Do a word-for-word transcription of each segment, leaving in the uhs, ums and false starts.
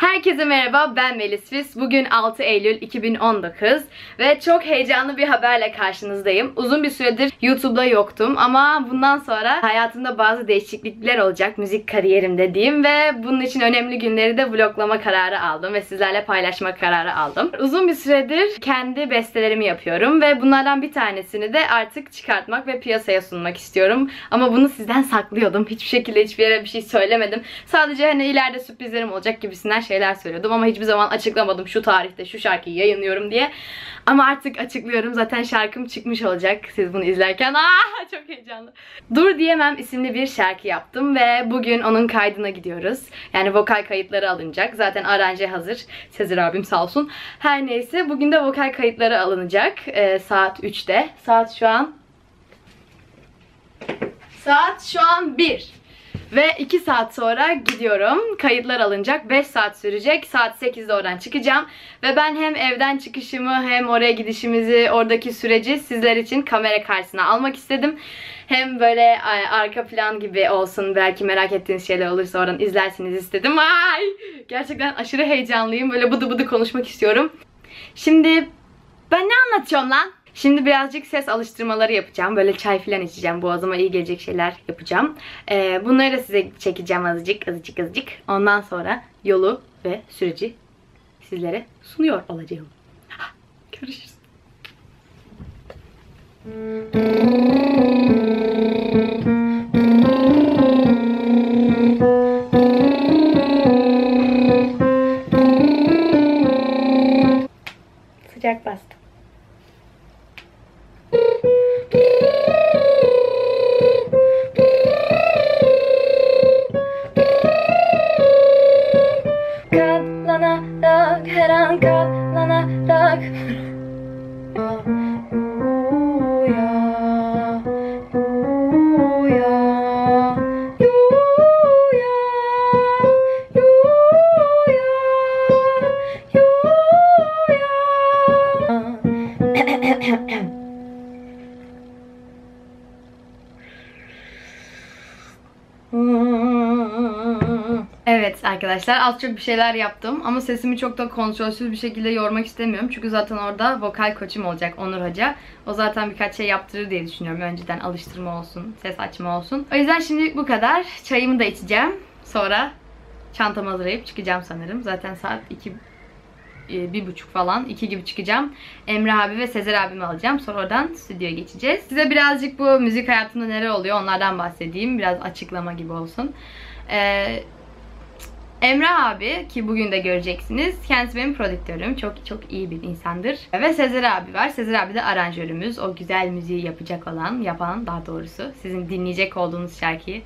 Herkese merhaba, ben Melis Fis. Bugün altı Eylül iki bin on dokuz ve çok heyecanlı bir haberle karşınızdayım. Uzun bir süredir YouTube'da yoktum ama bundan sonra hayatımda bazı değişiklikler olacak müzik kariyerimde diyeyim ve bunun için önemli günleri de vloglama kararı aldım ve sizlerle paylaşma kararı aldım. Uzun bir süredir kendi bestelerimi yapıyorum ve bunlardan bir tanesini de artık çıkartmak ve piyasaya sunmak istiyorum. Ama bunu sizden saklıyordum. Hiçbir şekilde hiçbir yere bir şey söylemedim. Sadece hani ileride sürprizlerim olacak gibisinden şeyler söylüyordum ama hiçbir zaman açıklamadım şu tarihte şu şarkıyı yayınlıyorum diye. Ama artık açıklıyorum. Zaten şarkım çıkmış olacak siz bunu izlerken. Aa, çok heyecanlı. Dur Diyemem isimli bir şarkı yaptım ve bugün onun kaydına gidiyoruz. Yani vokal kayıtları alınacak. Zaten aranje hazır. Sezer abim sağ olsun. Her neyse bugün de vokal kayıtları alınacak. Ee, saat üçte. Saat şu an Saat şu an bir. Ve iki saat sonra gidiyorum. Kayıtlar alınacak. beş saat sürecek. Saat sekizde oradan çıkacağım. Ve ben hem evden çıkışımı hem oraya gidişimizi, oradaki süreci sizler için kamera karşısına almak istedim. Hem böyle arka plan gibi olsun. Belki merak ettiğiniz şeyler olursa oradan izlersiniz istedim. Ay! Gerçekten aşırı heyecanlıyım. Böyle bıdı bıdı konuşmak istiyorum. Şimdi ben ne anlatıyorum lan? Şimdi birazcık ses alıştırmaları yapacağım. Böyle çay falan içeceğim. Boğazıma iyi gelecek şeyler yapacağım. Ee, bunları da size çekeceğim azıcık azıcık azıcık. Ondan sonra yolu ve süreci sizlere sunuyor olacağım. Görüşürüz. Sıcak bastı. Katlanarak her an katlanarak Yuya Yuya Yuya Yuya Yuya. Evet arkadaşlar, az çok bir şeyler yaptım ama sesimi çok da kontrolsüz bir şekilde yormak istemiyorum. Çünkü zaten orada vokal koçum olacak Onur Hoca. O zaten birkaç şey yaptırır diye düşünüyorum. Önceden alıştırma olsun, ses açma olsun. O yüzden şimdilik bu kadar. Çayımı da içeceğim. Sonra çantamı hazırlayıp çıkacağım sanırım. Zaten saat iki, bir buçuk falan, iki gibi çıkacağım. Emre abi ve Sezer abimi alacağım. Sonra oradan stüdyoya geçeceğiz. Size birazcık bu müzik hayatımda neler oluyor onlardan bahsedeyim. Biraz açıklama gibi olsun. Eee... Emre abi ki bugün de göreceksiniz. Kendisi benim prodüktörüm. Çok çok iyi bir insandır. Ve Sezer abi var. Sezer abi de aranjörümüz. O güzel müziği yapacak olan, yapan daha doğrusu. Sizin dinleyecek olduğunuz şarkıyı.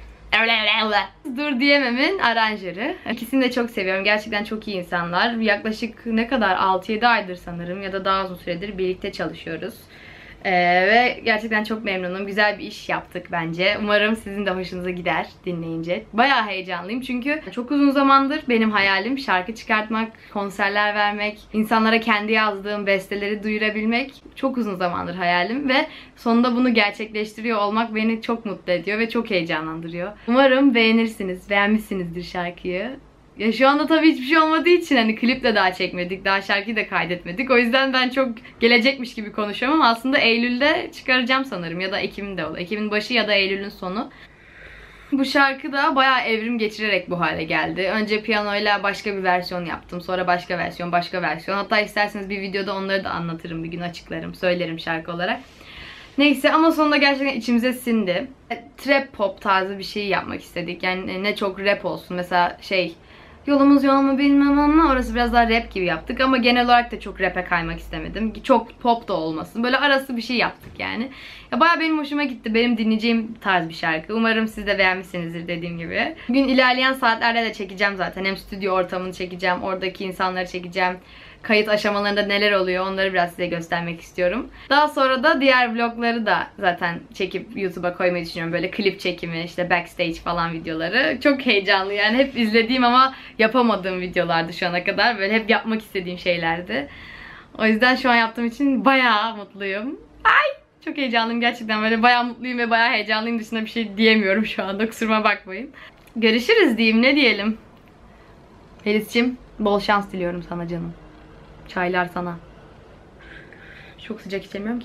Dur Diyemem'in aranjörü. İkisini de çok seviyorum. Gerçekten çok iyi insanlar. Yaklaşık ne kadar altı yedi aydır sanırım ya da daha uzun süredir birlikte çalışıyoruz. Ee, ve gerçekten çok memnunum. Güzel bir iş yaptık bence. Umarım sizin de hoşunuza gider dinleyince. Bayağı heyecanlıyım çünkü çok uzun zamandır benim hayalim şarkı çıkartmak, konserler vermek, insanlara kendi yazdığım besteleri duyurabilmek çok uzun zamandır hayalim ve sonunda bunu gerçekleştiriyor olmak beni çok mutlu ediyor ve çok heyecanlandırıyor. Umarım beğenirsiniz, beğenmişsinizdir şarkıyı. Ya şu anda tabii hiçbir şey olmadığı için hani klip de daha çekmedik, daha şarkıyı da kaydetmedik. O yüzden ben çok gelecekmiş gibi konuşuyorum ama aslında Eylül'de çıkaracağım sanırım ya da Ekim'de olur. Ekim'in başı ya da Eylül'ün sonu. Bu şarkı da bayağı evrim geçirerek bu hale geldi. Önce piyanoyla başka bir versiyon yaptım. Sonra başka versiyon, başka versiyon. Hatta isterseniz bir videoda onları da anlatırım. Bir gün açıklarım, söylerim şarkı olarak. Neyse ama sonunda gerçekten içimize sindi. Trap pop tarzı bir şey yapmak istedik. Yani ne çok rap olsun. Mesela şey... Yolumuz yol mu bilmem ama orası biraz daha rap gibi yaptık ama genel olarak da çok rap'e kaymak istemedim. Çok pop da olmasın. Böyle arası bir şey yaptık yani. Ya bayağı benim hoşuma gitti. Benim dinleyeceğim tarz bir şarkı. Umarım siz de beğenmişsinizdir dediğim gibi. Bugün ilerleyen saatlerde de çekeceğim zaten. Hem stüdyo ortamını çekeceğim, oradaki insanları çekeceğim. Kayıt aşamalarında neler oluyor onları biraz size göstermek istiyorum. Daha sonra da diğer vlogları da zaten çekip YouTube'a koymayı düşünüyorum. Böyle klip çekimi, işte backstage falan videoları. Çok heyecanlı yani, hep izlediğim ama yapamadığım videolardı şu ana kadar. Böyle hep yapmak istediğim şeylerdi. O yüzden şu an yaptığım için bayağı mutluyum. Ay! Çok heyecanlıyım gerçekten, böyle bayağı mutluyum ve bayağı heyecanlıyım, dışında bir şey diyemiyorum şu anda, kusuruma bakmayın. Görüşürüz diyeyim, ne diyelim. Melis'cim Bol şans diliyorum sana canım. Çaylar sana. Çok sıcak içemiyorum ki.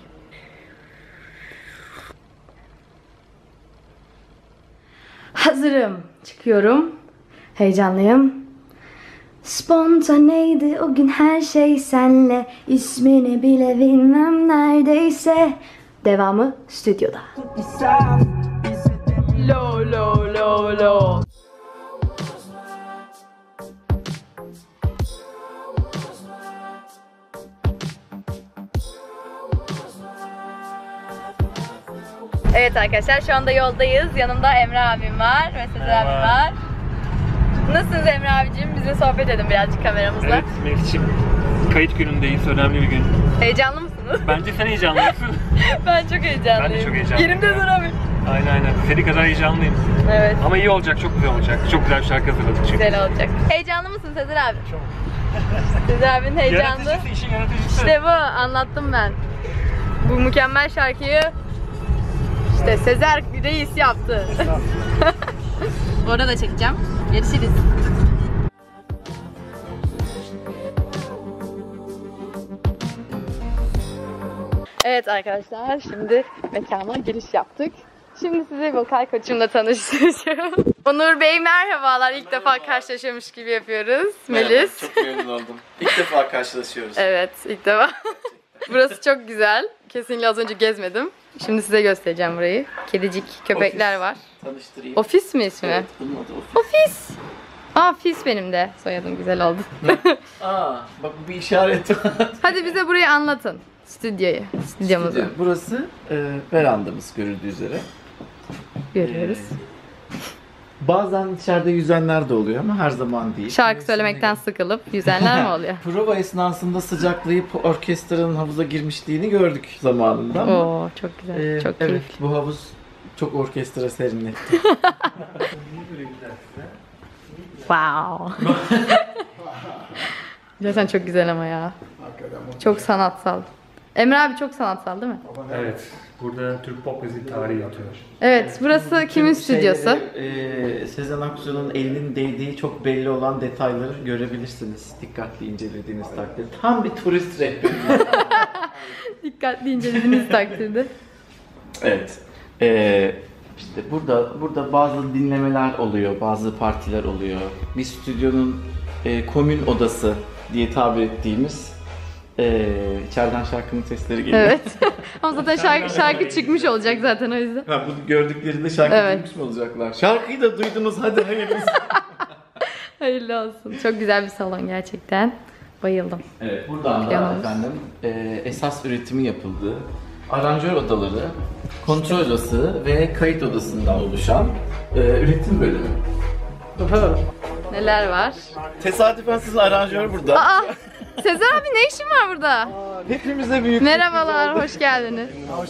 Hazırım. Çıkıyorum. Heyecanlıyım. Spontaneydi o gün her şey senle. İsmini bile bilmem neredeyse. Devamı stüdyoda. Lo lo lo lo. Evet arkadaşlar, şu anda yoldayız. Yanımda Emre abim var ve Sezer abim var. Nasılsınız Emre abicim? Bizle sohbet edin birazcık kameramızla. Evet Melih'ciğim, kayıt günündeyiz. Önemli bir gün. Heyecanlı mısınız? Bence sen heyecanlısın. Ben çok heyecanlıyım. Ben de çok heyecanlıyım. Yerimde duramıyorum. Aynen aynen. Seni kadar heyecanlıyım. Evet. Ama iyi olacak, çok güzel olacak. Çok güzel bir şarkı hazırladık çünkü. Güzel olacak. Heyecanlı mısın Sezer abi? Çok. Sezer abinin heyecanlı. Yaratıcısı, işin yaratıcısı. İşte bu, anlattım ben. Bu mükemmel şarkıyı işte Sezer Reis yaptı. Orada da çekeceğim. Görüşürüz. Evet arkadaşlar, şimdi mekana giriş yaptık. Şimdi sizi vokal koçumla tanıştıracağım. Onur Bey merhabalar. İlk defa karşılaşıyormuş gibi yapıyoruz. Melis. Çok memnun oldum. İlk defa karşılaşıyoruz. Evet, ilk defa. Burası çok güzel. Kesinlikle az önce gezmedim. Şimdi size göstereceğim burayı. Kedicik, köpekler Ofis. var. Tanıştırayım. Ofis mi ismi? Evet, bunun adı ofis. Ofis. Aa, Fis benim de. Soyadım güzel oldu. Aa, bak bu bir işaret var. Hadi bize burayı anlatın. Stüdyoyu, stüdyomuzu. Stüdyo. Burası e, verandamız görüldüğü üzere. Görüyoruz. Bazen dışarıda yüzenler de oluyor ama her zaman değil. Şarkı söylemekten sıkılıp yüzenler mi oluyor? Prova esnasında sıcaklayıp orkestranın havuza girmişliğini gördük zamanında ama. Oo, çok güzel, e, çok evet, keyifli. bu havuz çok orkestra serinletti. Wow. Gerçekten çok güzel ama ya. Çok sanatsal. Emre abi çok sanatsal değil mi? Evet. Burada Türk pop müziği tarihi yatıyor. Evet, burası kimin stüdyosu? Şeyleri, e, Sezen Aksu'nun elinin değdiği çok belli olan detayları görebilirsiniz dikkatli incelediğiniz takdirde. Tam bir turist rehberi. Dikkatli incelediğiniz takdirde. Evet. E, işte burada burada bazı dinlemeler oluyor, bazı partiler oluyor. Bir stüdyonun e, komün odası diye tabir ettiğimiz e, içeriden şarkının sesleri geliyor. Evet. Ama zaten şarkı, şarkı çıkmış olacak zaten o yüzden. Ha, bu gördüklerinde şarkı Evet. duymuş mu olacaklar? Şarkıyı da duydunuz, hadi hayırlısı. Hayırlı olsun. Çok güzel bir salon gerçekten. Bayıldım. Evet, buradan da Piyanomuz. efendim e, esas üretimi yapıldığı aranjör odaları, kontrol odası ve kayıt odasından oluşan e, üretim bölümü. Neler var? Tesadüfen sizin aranjör burada. Aa! Sezer abi ne işin var burada? Hepimize büyük Merhabalar, hoş geldiniz.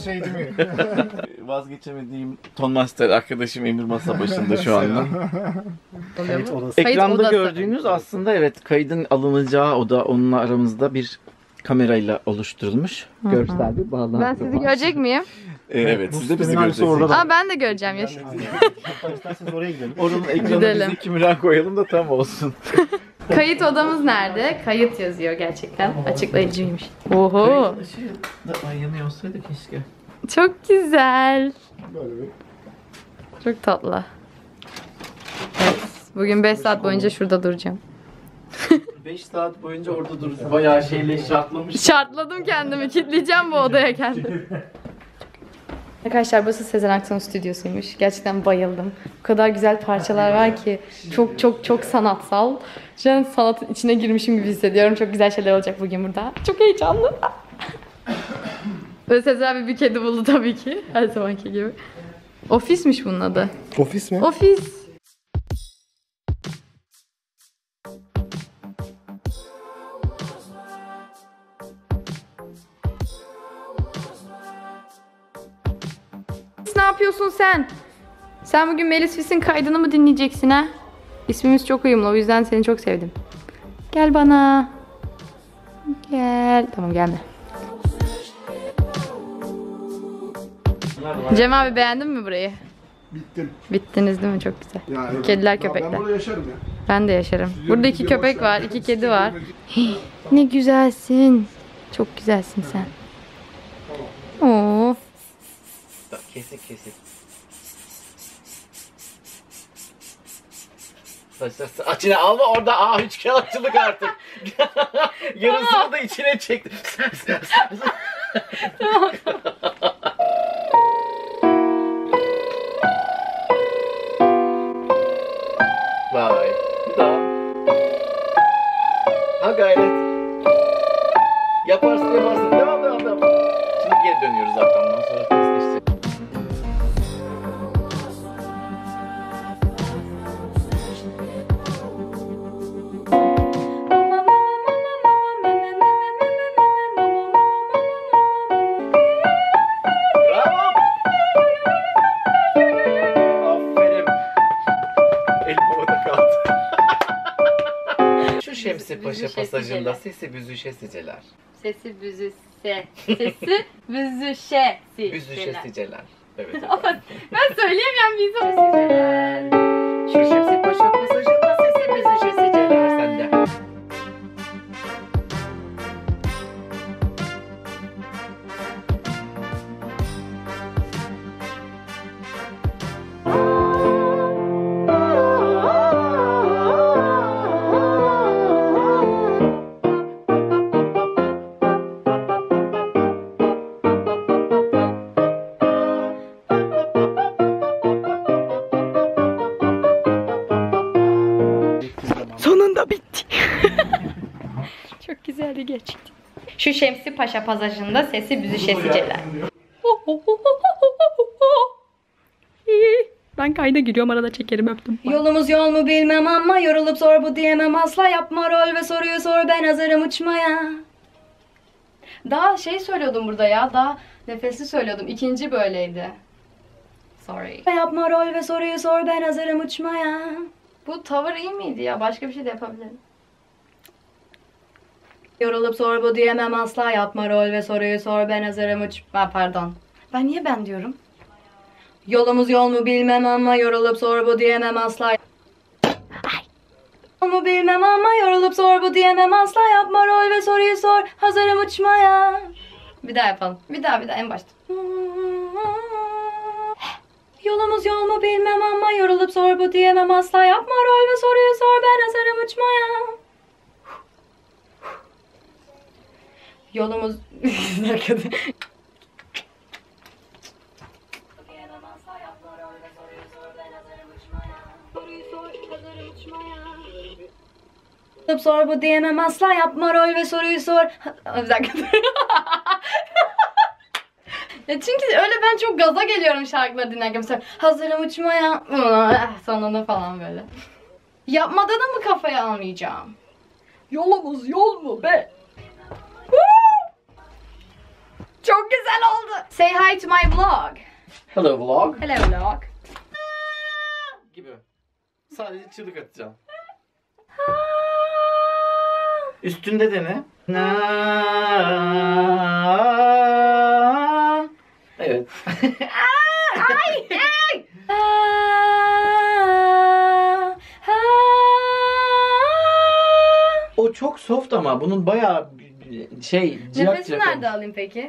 vazgeçemediğim Ton Master arkadaşım Emir masa başında şu anda. Kayıt Ekranda odası. gördüğünüz aslında evet kaydın alınacağı oda onunla aramızda bir kamerayla oluşturulmuş görsel bir bağlantı Ben sizi var. görecek miyim? Ee, evet, siz de bizi sistemin aynısı göreceksiniz. orada da. Aa, ben de göreceğim yaş. İsterseniz oraya gidelim. Oranın ekranına Gidelim. bizi kimden koyalım da tam olsun. Kayıt odamız nerede? Kayıt yazıyor gerçekten. Açıklayıcıymış. Oho. Işığı da ay yanıyor olsaydı keşke. Çok güzel. Böyle bir. Çok tatlı. Evet. Bugün beş saat boyunca şurada duracağım. beş saat boyunca orada dururuz. Bayağı şeyle şartlamış. Şartladım kendimi. Kilitleyeceğim bu odaya kendimi. Arkadaşlar burası Sezen Aksu'nun stüdyosuymuş. Gerçekten bayıldım. O kadar güzel parçalar var ki çok çok çok sanatsal. Şu an sanatın içine girmişim gibi hissediyorum. Çok güzel şeyler olacak bugün burada. Çok heyecanlı. Ve Sezer abi bir kedi buldu tabii ki. Her zamanki gibi. Ofismiş bunun adı. Ofis mi? Ofis. Ne yapıyorsun sen? Sen bugün Melis Fis'in kaydını mı dinleyeceksin ha? İsmimiz çok uyumlu, o yüzden seni çok sevdim. Gel bana. Gel. Tamam, gelme. Cem abi beğendin mi burayı? Bittim. Bittiniz değil mi? Çok güzel. Yani, Kediler, ya köpekler. Ben burada yaşarım ya. Ben de yaşarım. Burada iki köpek var, iki kedi var. Ne güzelsin. Çok güzelsin sen. Oo. Kesik kesik. Saçlar açına alma orada aa üçkağıtçılık artık. Yarısını da içine çekti. Vay. Bir daha. Ha gayret. Yaparsın yaparsın. Devam devam devam. Şimdi geri dönüyoruz zaten. Ondan sonra testleşecek. Bravo. Aferin. Elim havada kaldı. Şu Şemsi Paşa Büzüşe pasajında siceler. sesi büzüşe siceler. Sesi büzüşe. Sesi büzüşe. Büzüşe siceler. Evet Ama efendim. ben söyleyemem bir zaman. Şu Şemsi Paşa pasajında sesi büzüşe siceler sende. Sonunda bitti. Çok güzeldi gerçekten. Şu Şemsi Paşa pasajında sesi büzüşe siceler. Ben kayda giriyorum, arada çekerim, öptüm. Yolumuz yol mu bilmem ama yorulup sor bu diyemem asla, yapma rol ve soruyu sor, ben hazırım uçmaya. Daha şey söylüyordum burada ya, daha nefesli söylüyordum. İkinci böyleydi. Sorry. Yapma rol ve soruyu sor, ben hazırım uçmaya. Bu tavır iyi miydi ya? Başka bir şey de yapabilirim. Yorulup sor bu diyemem asla, yapma rol ve soruyu sor, ben hazırım uç... Ha, pardon. Ben niye ben diyorum? Yolumuz yol mu bilmem ama yorulup sor bu diyemem asla. Ay. Yol mu bilmem ama yorulup sor bu diyemem asla, yapma rol ve soruyu sor, hazırım uçmaya. Bir daha yapalım. Bir daha bir daha en başta. Yolumuz yol mu bilmem ama yorulup sor bu diyemem asla, yapma rol ve soruyu sor, ben hazırım uçmaya. Yolumuz... Bir dakika. Yolulup sor bu diyemem asla, yapma rol ve soruyu sor. Bir dakika. Ya çünkü öyle ben çok gaza geliyorum şarkıları dinlerken. Mesela hazırım uçmaya sonunda falan böyle. Yapmada da mı kafaya almayacağım? Yolumuz yol mu be? Çok güzel oldu. Say hi to my vlog. Hello vlog. Hello vlog. Gibi. Sadece çığlık atacağım. Üstünde de ne? Evet. Ay! Ay! O çok soft ama bunun bayağı şey ciyak Nefesi ciyak nerede olmuş. alayım peki?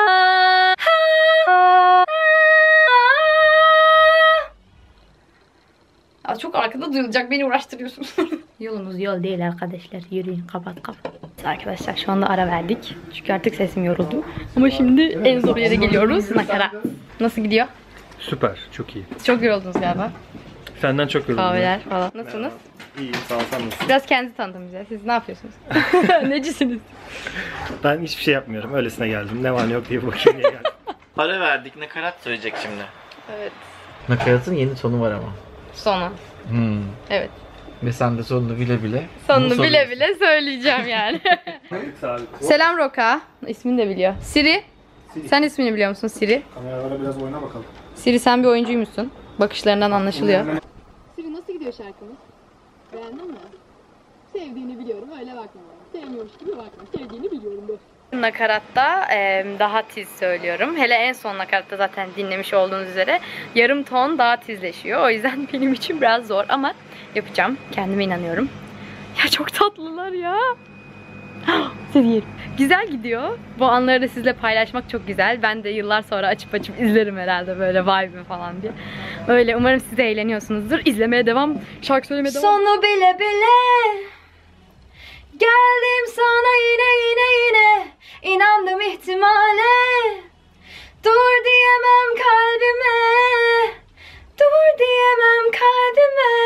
Aa, çok arkada duyulacak, beni uğraştırıyorsun. Yolumuz yol değil arkadaşlar. Yürüyün, kapat kapat. Arkadaşlar şu anda ara verdik. Çünkü artık sesim yoruldu. Ama şimdi en zor yere geliyoruz. Nakarat. Nasıl gidiyor? Süper, çok iyi. Çok yoruldunuz galiba. Senden çok yoruldum. Kahveler falan. Nasılsınız? İyiyim sağ ol, sen nasılsın? Biraz kendi tanıtın bize. Siz ne yapıyorsunuz? Necisiniz? Ben hiçbir şey yapmıyorum. Öylesine geldim. Ne var ne yok diye bakayım diye geldim. Ara verdik. Nakarat söyleyecek şimdi. Evet. Nakaratın yeni tonu var ama. Sonu. Hmm. Evet. Ve sen de sonunu bile bile. Sonunu bunu bile soruyorsun. bile söyleyeceğim yani. Selam Roka. İsmini de biliyor. Siri. Siri. Sen ismini biliyor musun Siri? Kameralara biraz oyna bakalım. Siri sen bir oyuncuymuşsun. Bakışlarından anlaşılıyor. Siri nasıl gidiyor şarkımız? Beğendin mi? Sevdiğini biliyorum, öyle bakma bana. Sevmiyormuş gibi bakma. Sevdiğini biliyorum bu. Nakaratta e, daha tiz söylüyorum. Hele en son nakaratta zaten dinlemiş olduğunuz üzere yarım ton daha tizleşiyor. O yüzden benim için biraz zor ama yapacağım. Kendime inanıyorum. Ya çok tatlılar ya. Siz yiyin. Güzel gidiyor. Bu anları da sizle paylaşmak çok güzel. Ben de yıllar sonra açıp açıp izlerim herhalde böyle vibe falan diye. Öyle umarım siz de eğleniyorsunuzdur. İzlemeye devam. Şarkı söylemeye devam. Sonu bile bile geldim sana yine yine yine. İnandım ihtimale. Dur diyemem kalbime. Dur diyemem kalbime.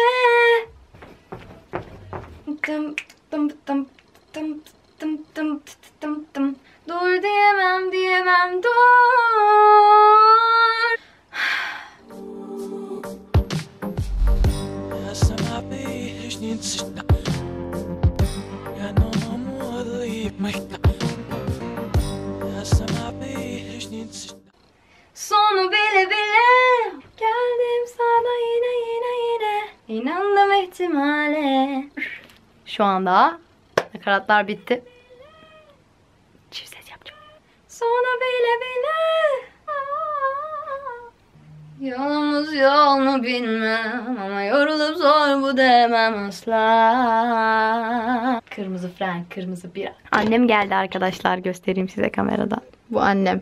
Dım dım dım dım dım dım dım dım. Dur diyemem diyemem dur. Sonu bile bile geldim sana yine yine yine. İnandım ihtimale. Şu anda nakaratlar bitti. Çift ses yapacağım. Sonu bile bile. Yolumuz yol mu bilmem ama yorulup zor bu demem asla. Kırmızı fren, kırmızı bira. Annem geldi arkadaşlar, göstereyim size kameradan. Bu annem.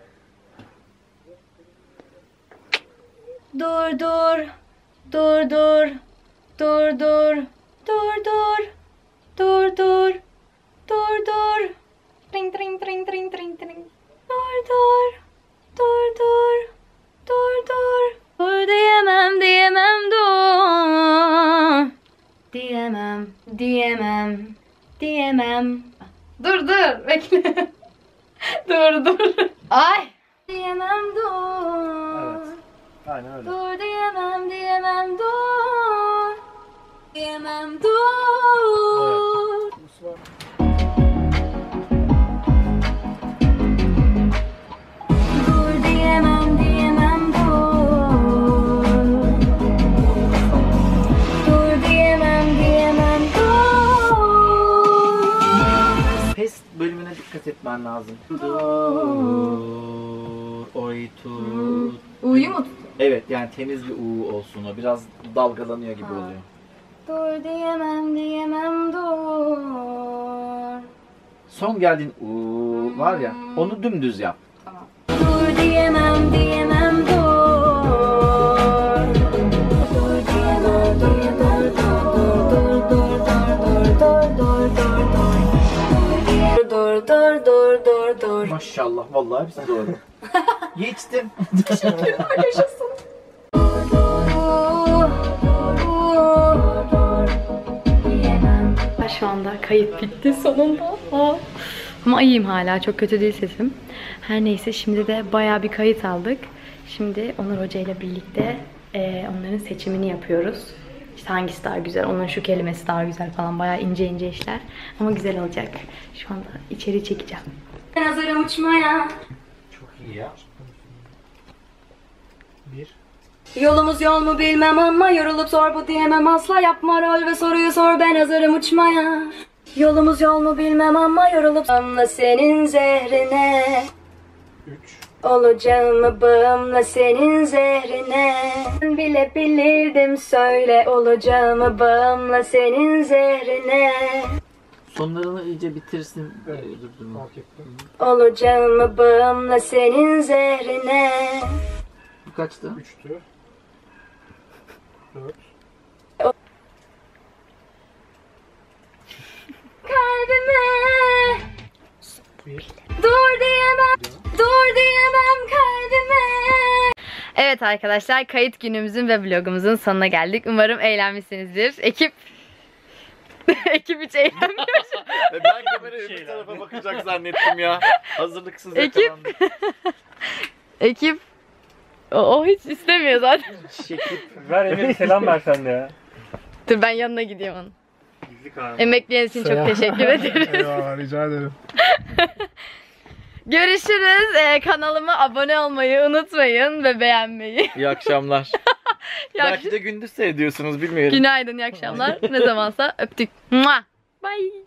Dur dur. Dur dur. Dur dur. Dur dur. Dur dur. Dur dur. Tring tring tring tring tring tring. Dur dur. Dur dur. Dur dur. Dur diyemem diyemem dur. Diyemem diyemem diyemem. Dur dur bekle. Dur dur. Ay. Diyemem dur. Evet. Aynen öyle. Dur diyemem diyemem dur. Diyemem dur. Evet. Dur diyemem diyemem dur. Dur diyemem diyemem dur. Pes bölümüne dikkat etmen lazım. Dur, oy tut. U'yu mu tut? Evet, yani temiz bir U olsun o. Biraz dalgalanıyor gibi oluyor. Dur diyemem diyemem dur. Son geldiğin U var ya, onu dümdüz yap. Tamam. Dur diyemem diyemem dur. Dur diyemem diyemem dur. Dur dur dur dur dur dur dur dur. Dur dur dur dur dur. Maşallah, vallahi hepsi doğru. Geçtim. Yaşasın. Şu anda kayıt bitti sonunda. Aa. Ama iyiyim hala. Çok kötü değil sesim. Her neyse şimdi de bayağı bir kayıt aldık. Şimdi Onur Hoca ile birlikte e, onların seçimini yapıyoruz. İşte hangisi daha güzel, onun şu kelimesi daha güzel falan. Bayağı ince ince işler. Ama güzel olacak. Şu anda içeri çekeceğim. Ben hazırım uçmaya. Çok iyi ya. Bir. Yolumuz yol mu bilmem ama yorulup zor bu diyemem asla. Yapma rol ve soruyu sor, ben hazırım uçmaya. Yolumuz yol mu bilmem ama yorulup Bağımla senin zehrine. Üç. Olacağımı bağımla senin zehrine. Ben bile bilirdim söyle, olacağımı bağımla senin zehrine. Sonlarını iyice bitirsin. Evet. Dur, dur, dur. Fark ettim. Olacağımı bağımla senin zehrine. Bu kaçtı? Üçtü. Dört. Kalbime Bir. dur diyemem, dur diyemem kalbime. Evet arkadaşlar, kayıt günümüzün ve vlogumuzun sonuna geldik. Umarım eğlenmişsinizdir. Ekip Ekip hiç eğlenmiyor. Ben kamerayı bir tarafa bakacak zannettim ya. Hazırlıksız Ekip. yakalandım. Ekip o, o hiç istemiyor zaten. Şekip. Ver Emir, selam ver sen de ya. Dur ben yanına gideyim onun. Gizli kahve. Emekleriniz için çok teşekkür ederiz. Eyvallah, rica ederim. Görüşürüz. Ee, kanalıma abone olmayı unutmayın ve beğenmeyi. İyi akşamlar. İyi Belki de gündüz seyrediyorsunuz, bilmiyorum. Günaydın, iyi akşamlar. Ne zamansa öptük. Mua. Bye.